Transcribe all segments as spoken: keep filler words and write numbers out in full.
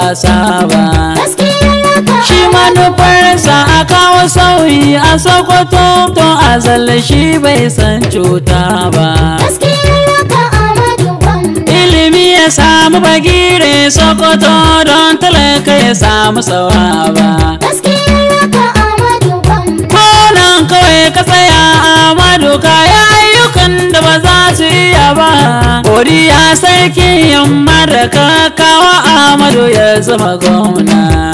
wasa ba. Shi manufarsa a kawo sauyi a Sokoto, to azal shi bai san cuta ba. Ilimi ya samu bagire Sokoto don talaka ya samu sawaba. Konan kawai ka tsaya Amadu, kaya ayyukan da ba za su iya ba. Godiya sarki yamma da ka kawo Amadu ya zama gwamna.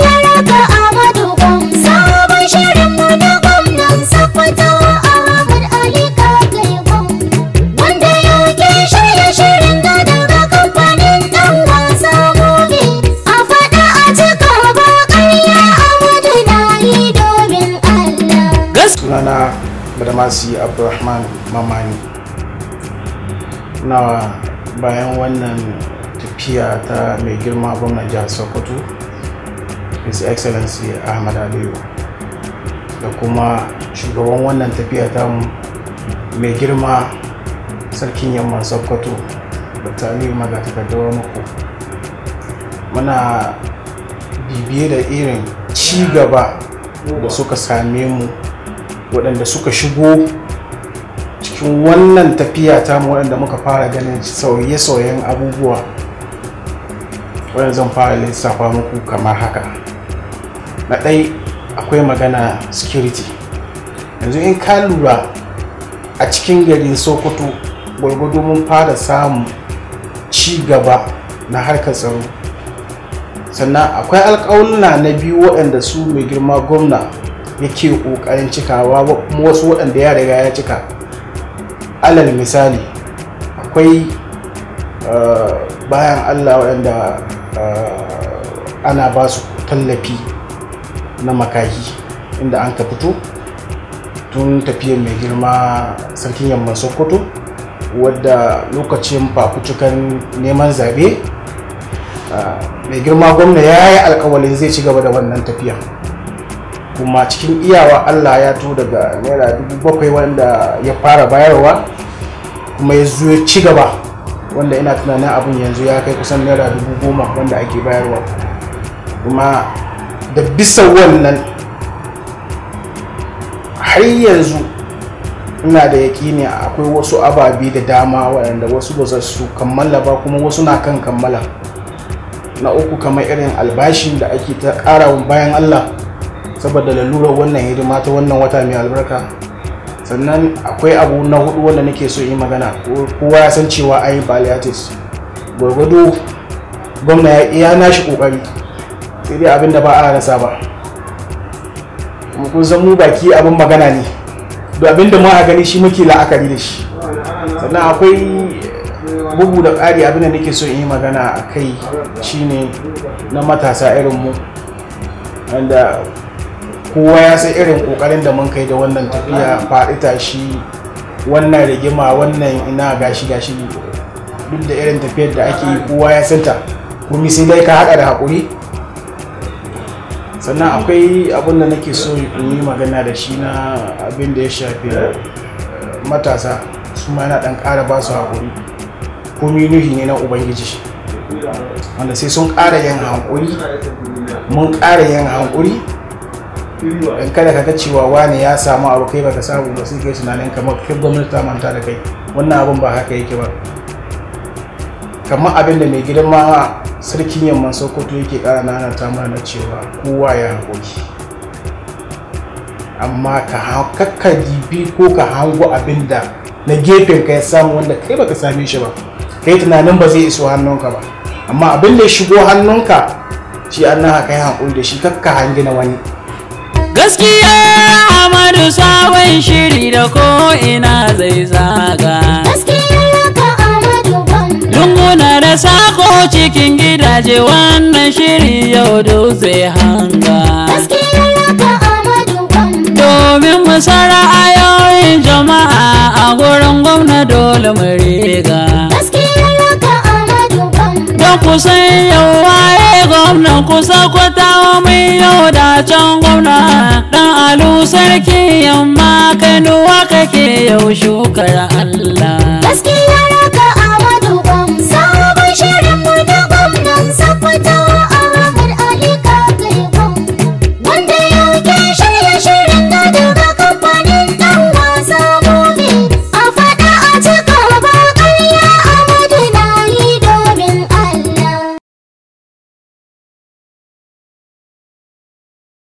Sunana Badamasi Abdulrahman Mamani. Na bayan wannan tafiya ta mai girma gwamnan jihar Sokoto, His Excellency Ahmad Aliyu, da kuma shugaban wannan tafiya ta mai girma sarkin yamman Sokoto, Doctor Aliyu Magatakardar Mako, muna bibiye da irin ci gaba da suka same mu, waɗanda suka shigo cikin wannan tafiya ta mu, waɗanda muka fara ganin sauye-sauyen abubuwa, waɗanda zan fara lissafa muku kamar haka. Na ɗai, akwai magana security. Yanzu in ka lura a cikin garin Sokoto, gwargwado mun fara samun ci gaba na harkar tsaro. Sannan akwai alƙawulna na biyu waɗanda su mai girma gwamna yake ƙoƙarin cikawa, kuma wasu waɗanda ya riga ya cika. Alal misali, akwai uh, bayan Allah waɗanda uh, ana ba su tallafi na makahi, inda an ka fito tun tafiyar mai girma sarkin yamman Sokoto, wadda lokacin fafutukan neman zabe uh, mai girma gwamna ya yi alkawalin zai ci gaba da wannan tafiya, kuma cikin iyawa Allah ya to daga naira dubu bakwai wanda ya fara bayarwa, kuma ya zo ya ci gaba, wanda ina tunanin abin yanzu ya kai kusan naira dubu goma wanda ake bayarwa. Kuma da bisa wannan har yanzu ina da yaƙini akwai wasu ababe da dama waɗanda wasu ba su kammala ba, kuma wasu na kan kammala. Na uku, kamar irin albashin da ake ta ƙara bayan Allah saboda lalurar wannan hidima ta wannan wata mai albarka. Sannan akwai abu na hudu wanda nake so yi magana, kowa ya san cewa an yi palliatives. Gwargwado gwamna ya nashi kokari, sai dai abin da ba a rasa ba. Kuma kun san mu baki abin magana ne, da abin da mu a gani shi muke la'akari da shi. Sannan akwai bugu da ƙari, abin da nake so yi magana a kai shine na matasa irin mu, wanda kowa ya san irin kokarin da mun kai da wannan tafiya faɗi tashi, wannan rigima, wannan ina gashi gashi, duk da irin tafiyar da ake yi kowa ya santa, kuma sai dai ka haɗa da haƙuri. Sannan akwai abin da nake so in yi magana da shi na abin da ya shafi matasa, su ma yana ɗan ƙara ba su haƙuri, komi nuhi ne na Ubangiji, wanda sai sun ƙara yin haƙuri, mun ƙara yin haƙuri. In kada ka ga cewa wani ya samu abu kai baka samu ba, sai kai tunanin kamar kai gwamnati ta manta da kai. Wannan abin ba haka yake ba. Kamar abin da mai girma sarkin yamman Sokoto yake ƙara nana ta mana cewa kowa ya haƙuri, amma ka kakka dibi ko ka hango abin da na gefen ka ya samu wanda kai baka same shi ba, kai tunanin ba zai iso hannunka ba, amma abin da ya shigo hannunka shi an na kai haƙuri da shi, kakka hangi na wani. Gaskiya Amadu sabon shiri da ko ina zai zaga. Lunguna da sako cikin gidaje, wannan shiri yau da zai hanga. Domin mu san ra'ayoyin jama'a a gurin gwamna dole mu riga. Don kusan yau waye gwamnan kusa kwatawa mai yau da can gwamna. Dan Alu sarki yamma Kanuwa kake yau shukar Allah.